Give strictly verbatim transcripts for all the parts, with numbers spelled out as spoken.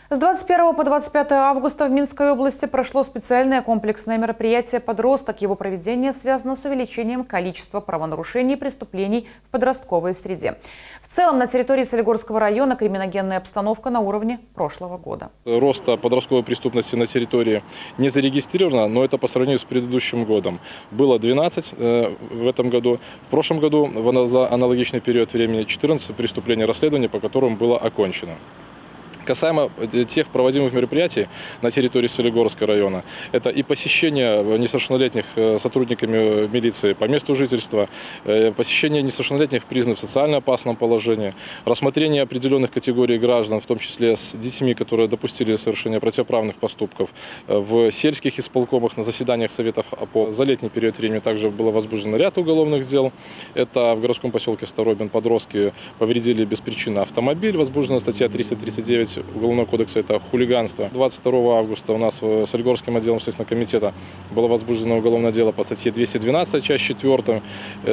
С двадцать первого по двадцать пятое августа в Минской области прошло специальное комплексное мероприятие «Подросток». Его проведение связано с увеличением количества правонарушений и преступлений в подростковой среде. В целом на территории Солигорского района криминогенная обстановка на уровне прошлого года. Роста подростковой преступности на территории не зарегистрировано, но это по сравнению с предыдущим годом. Было двенадцать э, в этом году. В прошлом году в аналогичный период времени четырнадцать преступлений расследований, по которым было окончено. Касаемо тех проводимых мероприятий на территории Солигорского района, это и посещение несовершеннолетних сотрудниками милиции по месту жительства, посещение несовершеннолетних, признанных в социально опасном положении, рассмотрение определенных категорий граждан, в том числе с детьми, которые допустили совершение противоправных поступков, в сельских исполкомах, на заседаниях советов ОПО. За летний период времени также было возбуждено ряд уголовных дел. Это в городском поселке Старобин подростки повредили без причины автомобиль, возбуждена статья триста тридцать девять Уголовного кодекса, это хулиганство. двадцать второго августа у нас в Солигорским отделом Следственного комитета было возбуждено уголовное дело по статье двести двенадцать, часть четвёртая.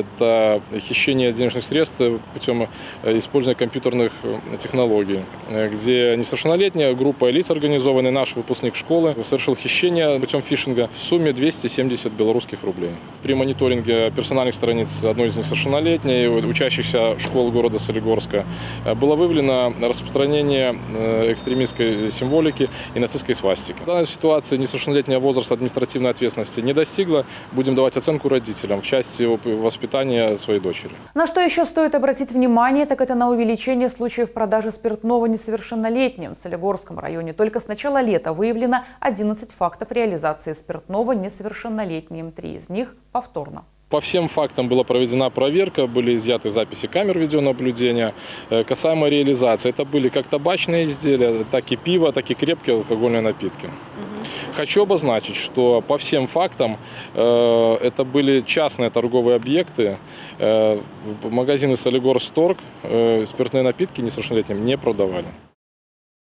Это хищение денежных средств путем использования компьютерных технологий, где несовершеннолетняя группа лиц, организованный наш выпускник школы, совершил хищение путем фишинга в сумме двести семьдесят белорусских рублей. При мониторинге персональных страниц одной из несовершеннолетней, учащихся школ города Солигорска, было выявлено распространение экстремистской символики и нацистской свастики. В данной ситуации несовершеннолетняя возраст административной ответственности не достигла. Будем давать оценку родителям в части воспитания своей дочери. На что еще стоит обратить внимание, так это на увеличение случаев продажи спиртного несовершеннолетним. В Солигорском районе только с начала лета выявлено одиннадцать фактов реализации спиртного несовершеннолетним. Три из них повторно. По всем фактам была проведена проверка, были изъяты записи камер видеонаблюдения. Касаемо реализации, это были как табачные изделия, так и пиво, так и крепкие алкогольные напитки. Угу. Хочу обозначить, что по всем фактам э, это были частные торговые объекты. Э, магазины Солигорсторг э, спиртные напитки несовершеннолетним не продавали.